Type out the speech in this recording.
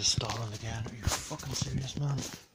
is stalling again. Are you fucking serious, man?